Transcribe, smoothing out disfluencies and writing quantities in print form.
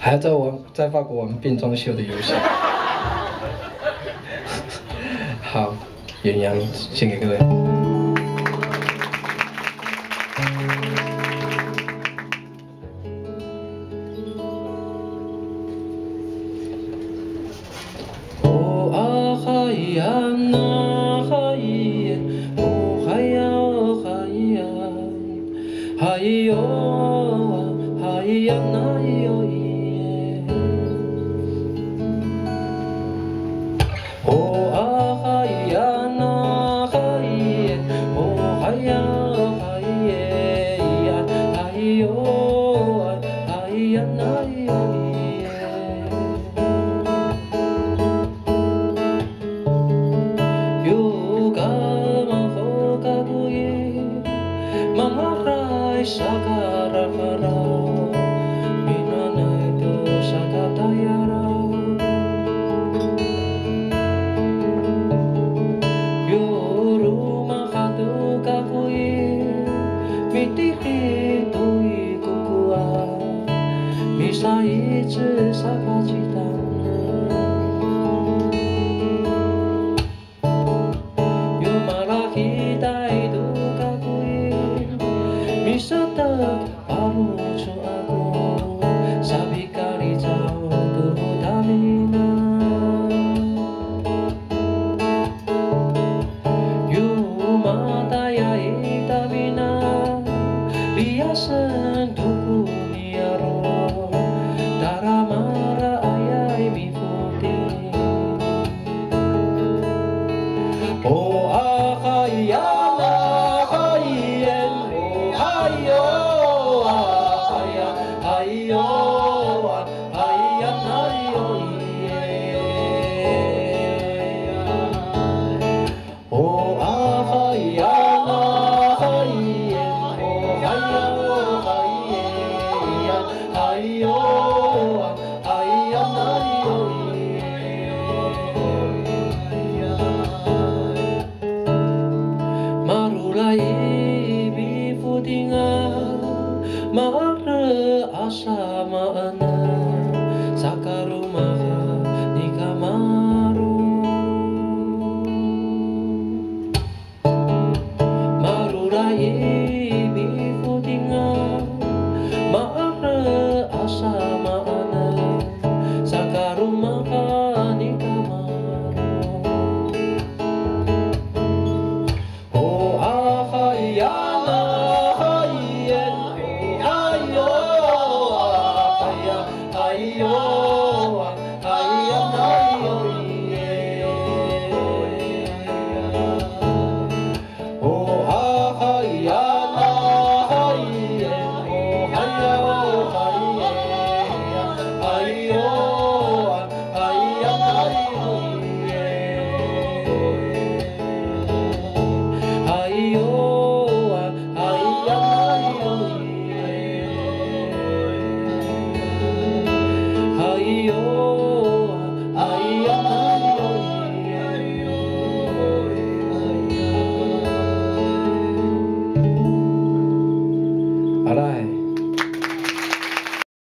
还要在法国玩变装秀的游戏。好，远洋献给各位。哦啊嗨呀那嗨耶，哦嗨呀哦嗨呀，嗨哟啊嗨呀那哟耶。哦啊嗨呀那嗨耶，哦嗨呀哦嗨耶呀，嗨哟啊嗨呀那哟耶。Yuga mahokaguye, mamarai sakarakara, minanai to sakatayara. Yoru mahatukaguye, mitiki to ikukua, misaichi sakachitana. Misatak parucho ako, sabi kalitaw damina. Yumataya itamina, liyasan tuku niyaro, taramara ayay bifuti. Oh akayana kayen, oh ayo akaya, ayo ayan ayo iye. Oh akayana kayen, oh ayo kayen, ayo ayan ayo iye. Marulai bifudinga mara asa maana sakaruma